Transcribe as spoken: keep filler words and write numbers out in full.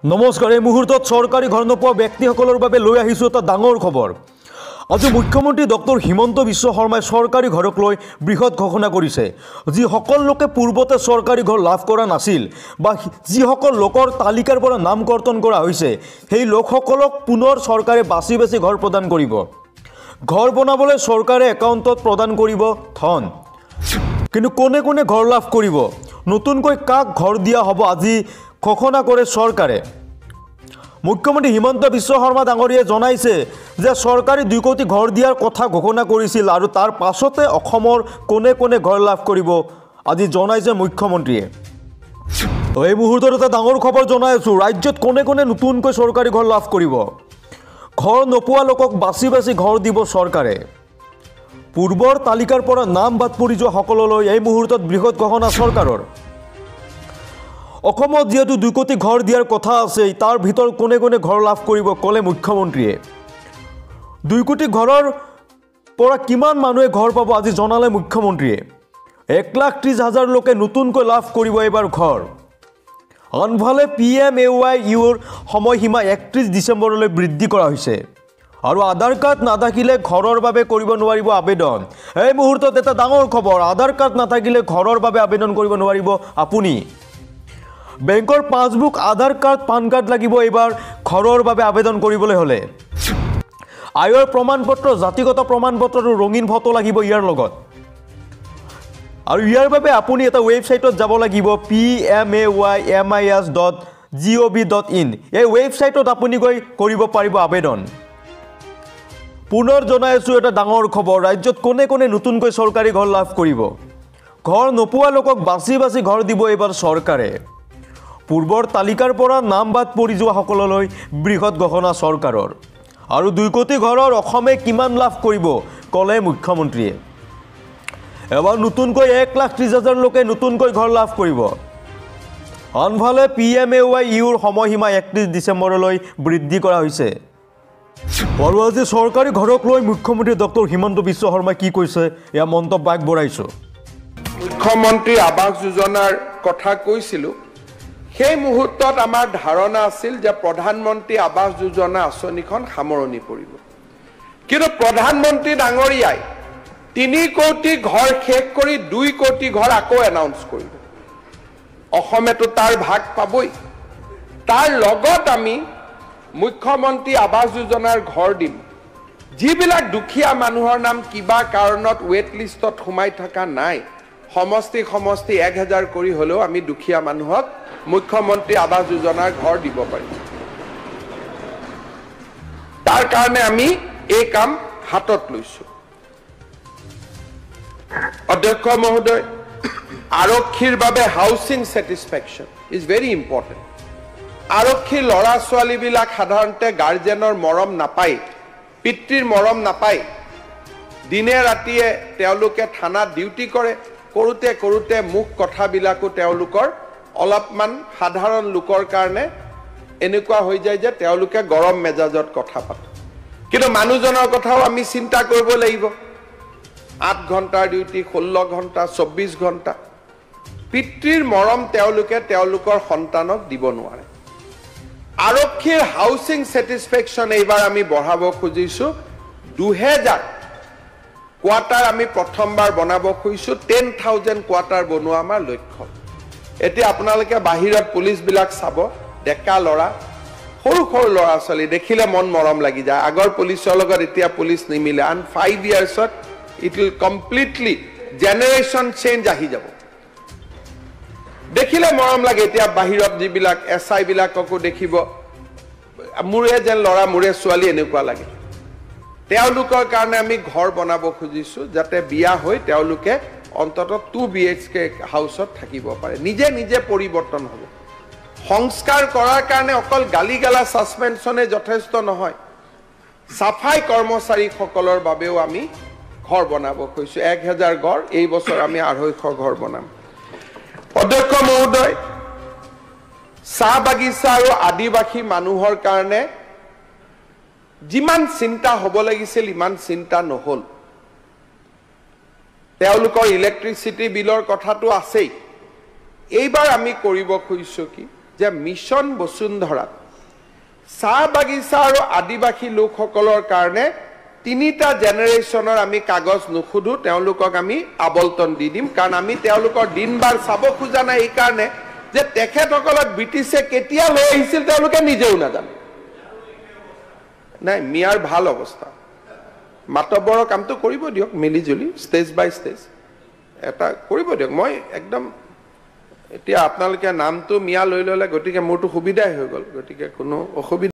নমস্কাৰ এই মুহূৰ্তত চৰকাৰী ঘৰ নোপোৱা ব্যক্তিসকলৰ বাবে লৈ আহিছোঁ এটা ডাঙৰ খবৰ। আজি মুখ্যমন্ত্ৰী ডক্টৰ হিমন্ত বিশ্ব শৰ্মাই চৰকাৰী ঘৰক লৈ বৃহৎ ঘোষণা কৰিছে। যিসকল লোকে পূৰ্বতে চৰকাৰী ঘৰ লাভ কৰা নাছিল বা যিসকল লোকৰ তালিকাৰ পৰা নাম কৰ্তন কৰা হৈছে সেই লোকসকলক পুনৰ চৰকাৰে বাছি বাছি ঘৰ প্ৰদান কৰিব। ঘৰ বনাবলৈ চৰকাৰে একাউণ্টত প্ৰদান কৰিব ধন। কিন্তু কোনে কোনে ঘৰ লাভ কৰিব, নতুনকৈ কাক ঘৰ দিয়া হ'ব আজি ঘোষণা কৰে চৰকাৰে। মুখ্যমন্ত্ৰী হিমন্ত বিশ্ব শৰ্মা ডাঙৰীয়াই জনাইছে যে চৰকাৰে দুই কোটি ঘৰ দিয়াৰ কথা ঘোষণা কৰিছিল আৰু তাৰ পাছতে অসমৰ কোনে কোনে ঘৰ লাভ কৰিব আজি জনাইছে মুখ্যমন্ত্ৰীয়ে। এই মুহূৰ্তত এটা ডাঙৰ খবৰ জনাই আছোঁ, ৰাজ্যত কোনে কোনে নতুনকৈ চৰকাৰী ঘৰ লাভ কৰিব। ঘৰ নোপোৱা লোকক বাছি বাছি ঘৰ দিব চৰকাৰে। পূৰ্বৰ তালিকাৰ পৰা নাম বাদ পৰি যোৱা সকললৈ এই মুহূৰ্তত বৃহৎ ঘোষণা চৰকাৰৰ। অসমত যেহেতু দুই কোটি ঘৰ দিয়াৰ কথা আছে, তাৰ ভিতৰত কোনে কোনে ঘৰ লাভ কৰিব ক'লে মুখ্যমন্ত্ৰীয়ে। দুই কোটি ঘৰৰ পৰা কিমান মানুহে ঘৰ পাব আজি জনালে মুখ্যমন্ত্ৰীয়ে। এক লাখ ত্ৰিছ হাজাৰ লোকে নতুনকৈ লাভ কৰিব এইবাৰ ঘৰ। আনফালে পি এম এ ৱাই ইউৰ সময়সীমা একত্ৰিছ ডিচেম্বৰলৈ বৃদ্ধি কৰা হৈছে আৰু আধাৰ কাৰ্ড নাথাকিলে ঘৰৰ বাবে কৰিব নোৱাৰিব আবেদন। এই মুহূৰ্তত এটা ডাঙৰ খবৰ, আধাৰ কাৰ্ড নাথাকিলে ঘৰৰ বাবে আবেদন কৰিব নোৱাৰিব আপুনি। বেংকৰ passbook, Aadhaar card, PAN card লাগিব এইবাৰ ঘৰৰ বাবে আবেদন কৰিবলৈ হ'লে। আয়ৰ প্ৰমাণ পত্ৰ, জাতিগত প্ৰমাণ পত্ৰ আৰু ৰঙীন ফটো লাগিব ইয়াৰ লগত। আৰু ইয়াৰ বাবে আপুনি এটা ৱেবছাইটত যাব লাগিব P M A Y M I S dot G O' V dot in. এই ৱেবছাইটত আপুনি গৈ কৰিব পাৰিব আবেদন। পুনৰ জনাই আছোঁ এটা ডাঙৰ খবৰ, ৰাজ্যত কোনে কোনে নতুনকৈ চৰকাৰী ঘৰ লাভ কৰিব। ঘৰ নোপোৱা লোকক বাছি বাছি ঘৰ দিব এইবাৰ চৰকাৰে। পূৰ্বৰ তালিকাৰ পৰা নাম বাদ পৰি যোৱা সকললৈ বৃহৎ ঘোষণা চৰকাৰৰ। আৰু দুই কোটি ঘৰৰ অসমে কিমান লাভ কৰিব ক'লে মুখ্যমন্ত্ৰীয়ে। এবাৰ নতুনকৈ এক লাখ ত্ৰিছ হাজাৰ লোকে নতুনকৈ ঘৰ লাভ কৰিব। আনফালে পি এম এ ৱাই ইউৰ সময়সীমা একত্ৰিছ ডিচেম্বৰলৈ বৃদ্ধি কৰা হৈছে। আৰু আজি চৰকাৰী ঘৰক লৈ মুখ্যমন্ত্ৰী ডক্টৰ হিমন্ত বিশ্ব শৰ্মাই কি কৈছে এয়া মন্তব্য আগবঢ়াইছোঁ। মুখ্যমন্ত্ৰী আৱাস যোজনাৰ কথা কৈছিলোঁ, সেই মুহূৰ্তত আমাৰ ধাৰণা আছিল যে প্ৰধানমন্ত্ৰী আৱাস যোজনা আঁচনিখন সামৰণি পৰিব। কিন্তু প্ৰধানমন্ত্ৰী ডাঙৰীয়াই তিনি কোটি ঘৰ শেষ কৰি দুই কোটি ঘৰ আকৌ এনাউন্স কৰিব। অসমেতো তাৰ ভাগ পাবই। তাৰ লগত আমি মুখ্যমন্ত্ৰী আৱাস যোজনাৰ ঘৰ দিম। যিবিলাক দুখীয়া মানুহৰ নাম কিবা কাৰণত ৱেট লিষ্টত সোমাই থকা নাই, সমষ্টি সমষ্টি এক হাজাৰ কৰি হ'লেও আমি দুখীয়া মানুহক মুখ্যমন্ত্ৰী আৱাস যোজনাৰ ঘৰ দিব পাৰিম। তাৰ কাৰণে আমি এই কাম হাতত লৈছোঁ। অধ্যক্ষ মহোদয়, আৰক্ষীৰ বাবে housing satisfaction is very important. আৰক্ষীৰ ল'ৰা ছোৱালীবিলাক সাধাৰণতে গাৰ্জেনৰ মৰম নাপায়, পিতৃৰ মৰম নাপায়। দিনে ৰাতিয়ে তেওঁলোকে থানাত ডিউটি কৰে, কৰোঁতে কৰোঁতে মুখ কথাবিলাকো তেওঁলোকৰ অলপমান সাধাৰণ লোকৰ কাৰণে এনেকুৱা হৈ যায় যে তেওঁলোকে গৰম মেজাজত কথা পাতে। কিন্তু মানুহজনৰ কথাও আমি চিন্তা কৰিব লাগিব। আঠ ঘণ্টাৰ ডিউটি, ষোল্ল ঘণ্টা, চৌব্বিছ ঘণ্টা। পিতৃৰ মৰম তেওঁলোকে তেওঁলোকৰ সন্তানক দিব নোৱাৰে। আৰক্ষীৰ হাউচিং ছেটিছফেকশ্যন এইবাৰ আমি বঢ়াব খুজিছোঁ। দুহেজাৰ কোৱাৰ্টাৰ আমি প্ৰথমবাৰ বনাব খুজিছোঁ। টেন থাউজেণ্ড কোৱাৰ্টাৰ বনোৱা আমাৰ লক্ষ্য। এতিয়া আপোনালোকে বাহিৰত পুলিচবিলাক চাব, ডেকা ল'ৰা, সৰু সৰু ল'ৰা ছোৱালী দেখিলে মন মৰম লাগি যায়। আগৰ পুলিচৰ লগত এতিয়া পুলিচ নিমিলে। আন ফাইভ ইয়াৰ্ছত it will completely generation change আহি যাব। দেখিলে মৰম লাগে। এতিয়া বাহিৰত যিবিলাক এছ আই বিলাককো দেখিব, মোৰে যেন ল'ৰা মোৰে ছোৱালী এনেকুৱা লাগে। তেওঁলোকৰ কাৰণে আমি ঘৰ বনাব খুজিছোঁ যাতে বিয়া হৈ তেওঁলোকে অন্তত টু বি এইচ কে হাউচত থাকিব পাৰে। নিজে নিজে পৰিৱৰ্তন হ'ব। সংস্কাৰ কৰাৰ কাৰণে অকল গালি গালা ছাছপেনশ্যনে যথেষ্ট নহয়। চাফাই কৰ্মচাৰীসকলৰ বাবেও আমি ঘৰ বনাব খুজিছোঁ। এক হাজাৰ ঘৰ, এই বছৰ আমি আঢ়ৈশ ঘৰ বনাম। অধ্যক্ষ মহোদয়, চাহ বাগিচা আৰু আদিবাসী মানুহৰ কাৰণে যিমান চিন্তা হ'ব লাগিছিল ইমান চিন্তা নহ'ল। তেওঁলোকৰ ইলেক্ট্ৰিচিটি বিলৰ কথাটো আছেই। এইবাৰ আমি কৰিব খুজিছোঁ কি যে মিছন বসুন্ধৰাত চাহ বাগিচা আৰু আদিবাসী লোকসকলৰ কাৰণে তিনিটা জেনেৰেশ্যনৰ আমি কাগজ নুখুধো তেওঁলোকক আমি আবলতন দি দিম কাৰণ আমি তেওঁলোকৰ দিনবাৰ চাব খোজা নাই এই কাৰণে যে তেখেতসকলক ব্ৰিটিছে কেতিয়া লৈ আহিছিল তেওঁলোকে নিজেও নাজানে নাই মিয়াৰ ভাল অৱস্থা মাতব্বৰৰ কামটো কৰিব দিয়ক মিলি জুলি ষ্টেজ বাই ষ্টেজ এটা কৰিব দিয়ক মই একদম এতিয়া আপোনালোকে নামটো মিয়া লৈ ল'লে গতিকে মোৰটো সুবিধাই হৈ গ'ল গতিকে কোনো অসুবিধা